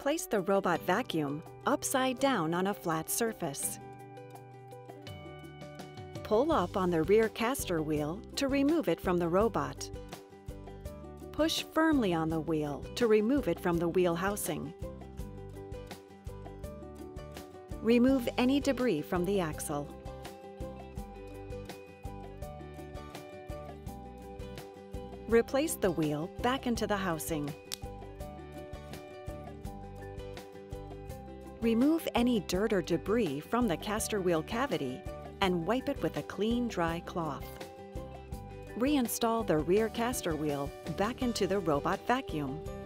Place the robot vacuum upside down on a flat surface. Pull up on the rear caster wheel to remove it from the robot. Push firmly on the wheel to remove it from the wheel housing. Remove any debris from the axle. Replace the wheel back into the housing. Remove any dirt or debris from the caster wheel cavity and wipe it with a clean, dry cloth. Reinstall the rear caster wheel back into the robot vacuum.